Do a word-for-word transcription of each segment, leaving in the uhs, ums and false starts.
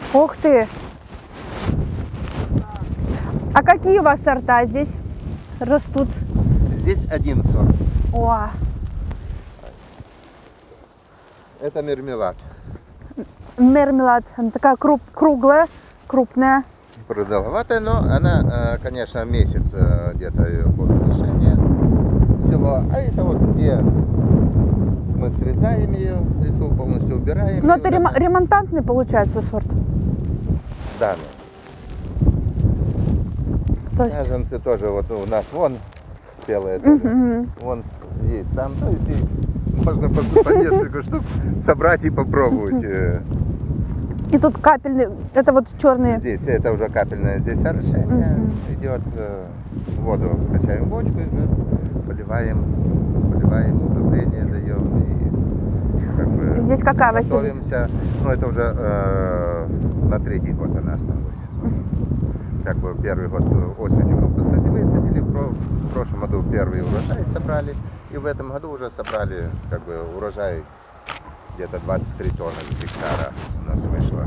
Ух ты! А какие у вас сорта здесь растут? Здесь один сорт. О, Это мермелад. мермелад. Она такая круп, круглая, крупная. Продолговатая, но она, конечно, месяц где-то ее плодоношения всего. А это вот где мы срезаем ее, лесу полностью убираем. Но это рем- ремонтантный получается сорт. Да. То есть... Саженцы тоже вот у нас вон спелые тоже. Мгм. Вон есть там. То есть и можно по, по несколько штук собрать и попробовать. э. И тут капельный, это вот черные. Здесь это уже капельное здесь орошение Мгм. идет. э, Воду качаем в бочку и уже поливаем, поливаем, удобрения даем. И как бы Здесь какая, Василий? готовимся. Ну это уже э, на третий год она осталась. Как бы первый год осенью мы посадили, высадили, в прошлом году первый урожай собрали, и в этом году уже собрали как бы урожай где-то двадцать три тонны с гектара у нас вышло.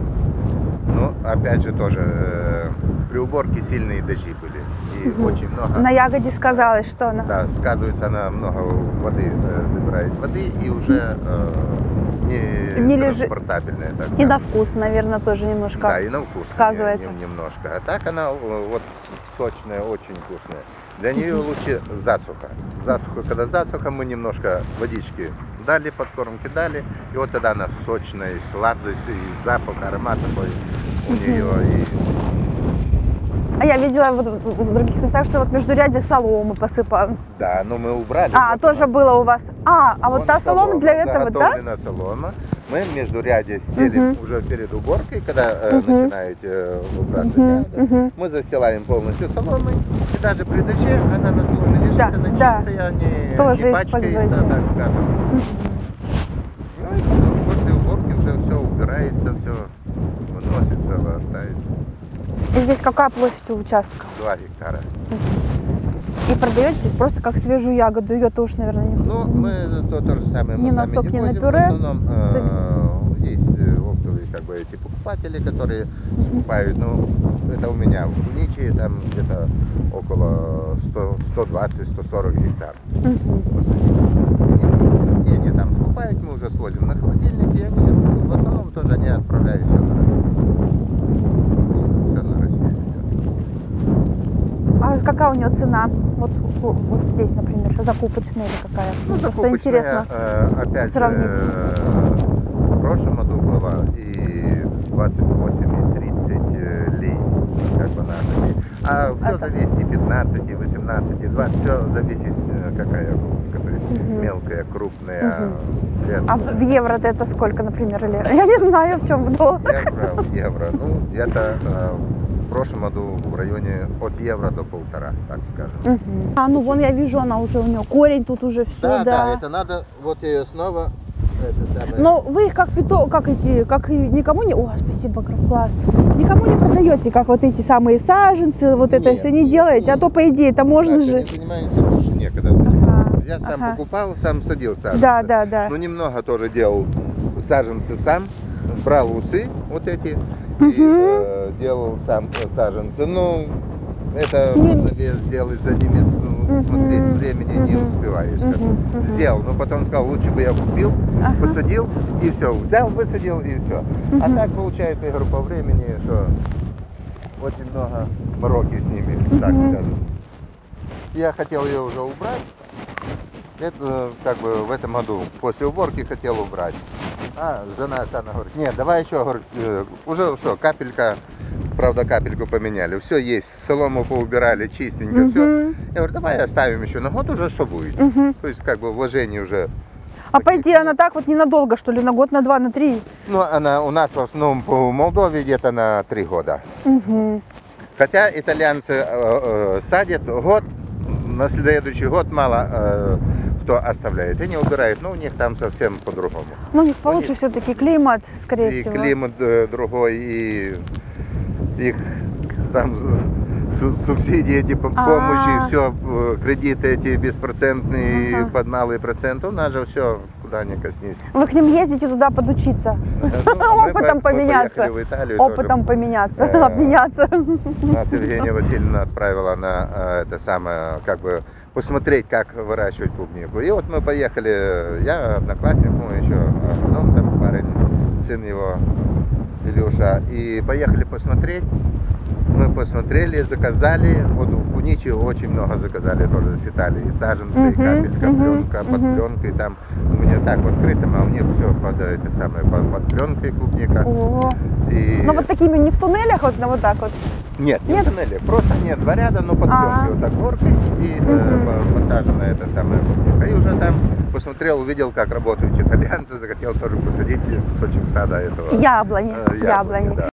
Ну, опять же тоже э, при уборке сильные дожди были, и Мгм. очень много. На ягоде сказалось, что она. Да, сказывается, она много воды э, забирает воды и уже э, не, Не лежи- транспортабельная. Так, И да. на вкус, наверное, тоже немножко. Да, и на вкус сказывается. не- не- немножко. А так она э, вот сочная, очень вкусная. Для нее лучше засуха. Засуха, когда засуха, мы немножко водички дали, подкормки дали, и вот тогда она сочная, и сладость, и запах, аромат такой у нее. И... А я видела вот в в других местах, что вот между ряде соломы посыпают. Да, но мы убрали. А, вот тоже у нас было у вас. А, а вот вон та солома для этого, да? заготовлена солома. Мы между ряде стелим Мгм. уже перед уборкой, когда э, Мгм. начинаете э, выбрасывать Мгм, ягоды. мгм. Мы застилаем полностью соломой, и даже при дожде она на соломе лежит, Да, она да. чистая, не, Тоже не пачкается, используете. так скажем. Ну и потом после уборки уже все убирается, все выносится, вырастается. И здесь какая площадь у участка? Два гектара. И продаете просто как свежую ягоду, ее тоже, наверное, не Ну, мы то, то же самое, мы Ни на сами сок, не ни на возим, пюре. в основном э, есть э, оптовые как бы эти покупатели, которые скупают, ну, это у меня в Куничи, там где-то около сто двадцать — сто сорок гектар посадили. И, и они там скупают, мы уже свозим на холодильник, и они в основном тоже они отправляют все на Россию. Все на Россию идет. А какая у нее цена? Вот, вот здесь, например, закупочная или какая? Ну, Просто закупочная, интересно. э, опять сравнить. э, в прошлом году было и двадцать восемь, и тридцать э, лей, как бы нашими. А все Это- зависит и пятнадцать, и восемнадцать, и двадцать, все зависит э, какая губка, то есть Мгм. мелкая, крупная, Мгм. средняя. А в евро-то это сколько, например, или? Я не знаю, в чем в долларах. Евро, евро, ну это э, в прошлом году в районе от евро до полтора, так скажем. Мгм. А, ну вон я вижу, она уже у нее корень тут уже все, Да, да. да, это надо вот ее снова. Это самое. Но вы их как пито, как эти, как и никому не. О, спасибо, Граф, класс. Никому не продаете, как вот эти самые саженцы, вот это Нет, все не нет, делаете, а нет. то по идее это можно Так, же. они занимаются, больше некогда заниматься. Ага, Я сам ага. покупал, сам садил саженцы. Да, да, да. Ну, немного тоже делал саженцы сам, брал усы вот эти и Мгм. э, делал сам саженцы. Ну, это Не- завес делать за ними, с- ну, Мгм. смотреть времени не Мгм. успеваешь. как бы. Мгм, мгм. Сделал, но потом сказал, лучше бы я купил, Ага. посадил и все, взял, высадил и все. А Мгм. так получается, я говорю, по времени, что очень много мороки с ними, так Мгм. скажем. Я хотел ее уже убрать. Это, как бы в этом году после уборки хотел убрать. А жена Оксана говорит, нет, давай еще, говорит, э, уже все, капелька, правда капельку поменяли, все есть, солому поубирали, чистенько, все. Мгм. Я говорю, давай оставим еще на год, уже что будет. Мгм. То есть как бы вложение уже. А по таких идее нет. она так вот ненадолго, что ли, на год, на два, на три? Ну, она у нас в основном по Молдове где-то на три года. Угу. Хотя итальянцы э, э, садят год, на следующий год мало э, кто оставляет. Они убирают, но у них там совсем по-другому. Ну, у них У получше них- все-таки климат, скорее И всего. климат э, другой, и их там су- субсидии, эти по- А. помощи, все, кредиты эти беспроцентные Ага. под малый процент. У нас же все туда не коснись. Вы к ним ездите туда подучиться, Ну, мы опытом по- мы поменяться, поехали в Италию опытом тоже. поменяться, Э, обменяться. Нас Евгения Васильевна отправила на э, это самое, как бы посмотреть, как выращивать клубнику. И вот мы поехали, я одноклассник, ну еще, а потом там парень, сын его, Илюша, и поехали посмотреть. Мы посмотрели, заказали, вот в Куничи очень много заказали тоже с Италии, и саженцы, и Мгм, капелька, мгм, пленка, под мгм. пленкой, там у меня так вот открытым, а у них все под, эти самые, под, под пленкой клубника. О, И... ну вот такими не в туннелях, вот, но вот так вот. Нет, не Нет? в тоннеле, просто нет, два ряда, но под А. пленкой вот так горкой и э, Мгм. по- посажена эта самая клубника. И уже там посмотрел, увидел, как работают итальянцы, захотел тоже посадить кусочек сада этого. Яблони, Э, яблони. да.